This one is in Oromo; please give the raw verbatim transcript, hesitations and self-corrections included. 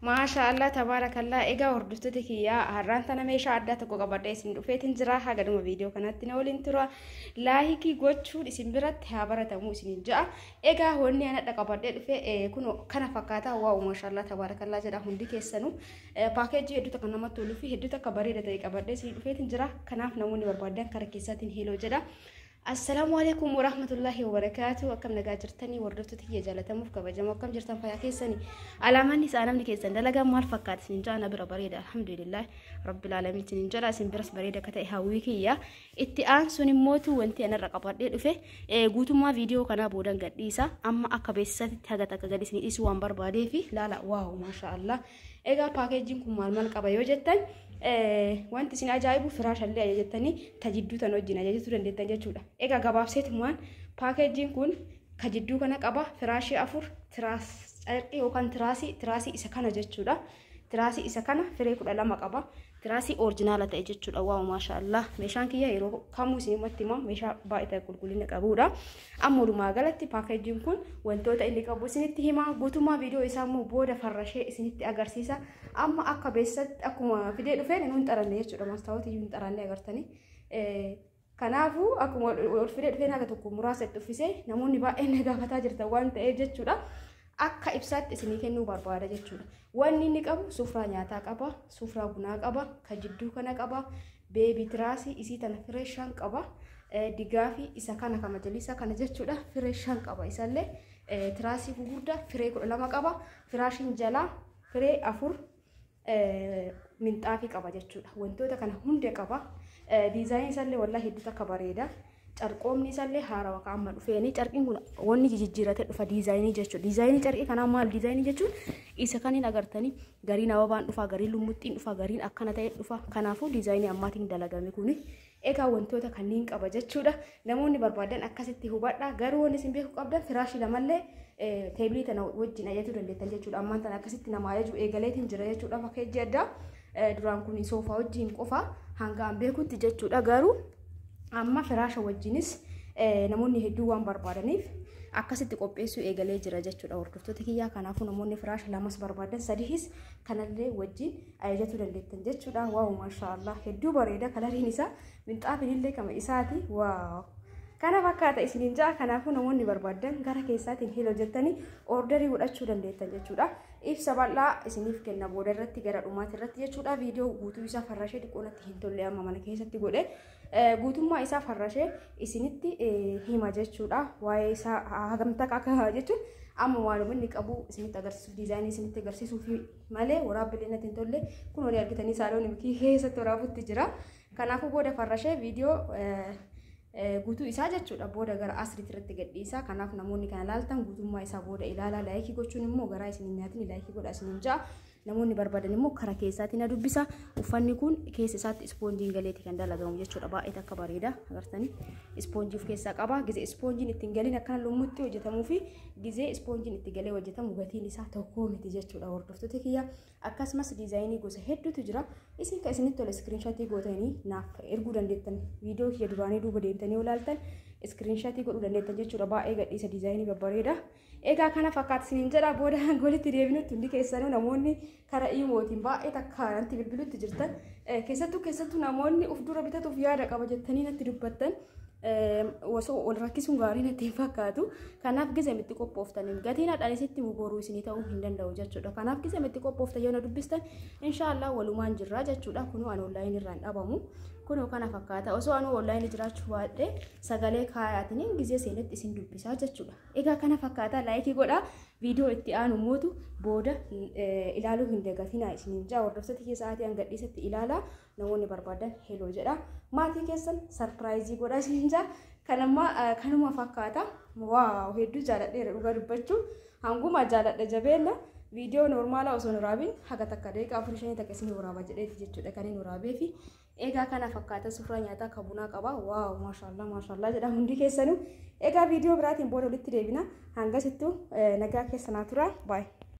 maashaallah tabarakallah egaa hordoftoota kiyyaa har'aan tana meeshaa addaa tokko qabadhee isin dhufeetiin jira hagaduma viidiyoo kanatti na waliin tura laayikii gochuun isin biratti haa baratamu isin ja'a egaa wanni ana adda qabadhee dhufe kun kana fakkaata waaw maashaallah tabarakallah jedha hundi keessanu paakeejii hedduu takka namatti toluu fi hedduu takka bareeda ta'e qabadhee isin dhufeetiin jira kanaaf namoonni barbaadan karaa keessaatiin heloo jedha. السلام عليكم ورحمة الله وبركاته وكم نجاجرتني وردفتي هي جالتها مفكبة جماعة كم جرتم فيا كيسني على ما نيس أنا من كيسن دلقا مال فكات سنجانا برا بريدة الحمد لله رب العالمين سنجرا سنبرس بريدة كتاي هاويكية اتقان سوني موتو وانتي أنا رقبات دي فيه قوتو ما فيديو كنا بودن قديسة أما أكبسات تهجت أكجلسني إسوان بربادي فيه لا لا واو ما شاء الله إيجا باكيجينكم مال مال كبايو جتن wanti isin ajaa'ibu firaasha illee ajajatanii tajidduu tan wajjin ajajachuu dandeettan jechuudha. Egaa gabaabseetu maan paakeejiin kun kajidduu kana qaba firaashii afur tiraas yookaan tiraasii tiraasii isa kana jechuudha. Tiraasii isa kana firee kudha lama qaba. Tiraasii orijinaala ta'e jechuudha. Waaw maashaallah meeshaan kiyya yeroo kamuu isinimatti himaa meeshaa baay'ee qulqullina qabudha. Amma walumaa galatti paakeejiin kun wantoota inni qabu isinitti himaa guutummaa viidiyoo isaa immoo booda farrashee isinitti agarsiisa. Amma akka beessatti akkuma fidee dhufeen nuun xaranne jechuudha. Mastaawoti iyyuu xaranne agartanii. Kanaafuu akkuma fidee dhufeen haga tokko muraasa itti uffisee namoonni baay'een gaafataa jirtan waan ta'eef jechuudha. Akka ibsaatti isinii kennuu barbaada jechuudha. Wanni inni qabu sufraa nyaataa qaba, sufraa bunaa qaba, kajidduu kana qaba, beebii tiraasii isii tana fireeshaan qaba, digaafi isa kana kama jalisa kana jechuudha fireeshaan qaba. Isallee tiraasii gurguddaa firee kudha lama qaba, firaashiin jalaa firee afur minxaafii qaba jechuudha. Wantoota kana hunda qaba. Diizaayinii isallee wallahi hedduu takka bareeda. Carqoomni isallee haarawaa kan amma dhufeeni carqiin kun wanni jijjiirate dhufa diizaayinii jechuudha. Diizaayinii carqii kanaa maal diizaayinii jechuun isa kaniin agartanii gariin ababaan dhufa gariin lummuttiin dhufa gariin akkana ta'e dhufa kanaafuu diizaayinii ammaatiin dalagame kuni egaa wantoota kanneen qaba jechuudha. Namoonni barbaadan akkasitti hubadha garuu wanni isin beekuu qabdan firaashii lamallee teebilii tana wajjin ajajachuu dandeettan jechuudha. Ammaan tana akkasitti nama ajaju eegaleetiin jira jechuudha. Fakkeejji addaa duraan kun soofaa wajjin qofa hangaan beekutti jechuudha garuu amma firaasha wajjinis namoonni hedduu waan barbaadaniif akkasitti qopheessuu eegalee jira jechuudha. Hordoftoota kiyyaa kanaafuu namoonni firaasha lamas barbaadan sadiis kanallee wajjin ajajachuu dandeettan jechuudha. Waaw maashaallah hedduu bareeda kalariin isaa minxaafiin illee kama isaati waaw kana fakkaata isiniin ja'a kanaafuu namoonni barbaadan gara keessaatiin heloo jettanii orderii godhachuu dandeettan jechuudha. Ibsa bal'aa isiniif kenna booda irratti gara dhumaati irratti jechuudha. Viidiyoo guutuu isaa farrashee xiqqoonatti hin tolle amma mana keessatti godhe guutummaa isaa farrashee isinitti hima jechuudha. Waa'ee isaa hagamta akka jechuun amma waan inni qabu isinitti agarsiisuuf diizaayinii isinitti agarsiisuuf malee waraabbilee natti hin tolle kun walii argitanii saaloon mikii keessatti waraabutti jira. Kanaafuu booda farrashee viidiyoo guutuu isaa jechuudha booda gara asriitti irratti gadhiisa. Kanaaf namoonni kana ilaaltan guutummaa isaa booda ilaalaa laayikii gochuun immoo garaa isin nyaatiin laayikii godha isin ja'a. Namoonni barbaadan immoo karaa keessaatiin na dubbisa. Uffanni kun keessa isaatti ispoonjiin galeeti kan dalagamu jechuudha. Baay'ee takka bareeda agartanii ispoonjii of keessaa qaba. Gizee ispoonjiin ittiin galiin akkana lummutti hojjetamuu fi gizee ispoonjiin itti galee hojjetamu gatiin isaa tokko miti jechuudha. Hordoftoota kiyya akkasumas diizaayinii gosa hedduutu jira. Isin kan isinitti tole iskiriinshaatii gootanii naaf erguu dandeettan. Viidiyoo kiyya duraanii duuba deemtanii ilaaltan iskiriinshaatii godhuu dandeettan jechuudha. Baay'ee gadhiisa diizaayinii babbareeda. Egaa kana fakkaata isiniin jedha booda golitti deebinutti hundi keessanuu namoonni karaa iimootiin baay'ee takka natti bilbilutti jirtan keessattuu keessattuu namoonni uf dura bitatuuf yaada qaba jettanii natti dubbattan osoo ol rakkisuun gaarii natti hin fakkaatu. Kanaaf gizee itti qophooftaniin gatiin hadhaan isitti boruu isinii ta'uu hin danda'u jechuudha. Kanaaf gizee itti qophooftan yoo na dubbistan inshaallah walumaan jirra jechuudha. Kunoo ani onlaayinii irraan dhabamu. Kunoo kana fakkaata osoo anu onlaayinii jiraachuu baadhee sagalee kaayaatiin gizee seenetti isin dubbisaa jechuudha. Egaa kana fakkaata laayikii godhaa viidiyoo itti aanu mootu booda ilaaluu hin dagatinaa isiniin ja'a. Hordoftoota kiyya sa'aatii hanga dhiisatti ilaalaa namoonni barbaadan heloo jedha. Maatii keessan sarpiraayizii godhaa isiniin ja'a. Kanamma kanuma fakkaata waaw hedduu jaaladheera dhugaa dubbachuu hanguma jaaladha jabeenya. Viidiyoo normaalaa osoo waraabin haga takka deeqa afur shanii takka isin waraaba jedheeti jechuudha kan inni waraabee fi egaa kana fakkaata sufraa nyaataa kabunaa qaba. Waaw maashaallah maashaallah jedha hundi keessanuu. Egaa viidiyoo biraatiin booda walitti deebina hangasittuu nagaa keessanaa tura. Baay.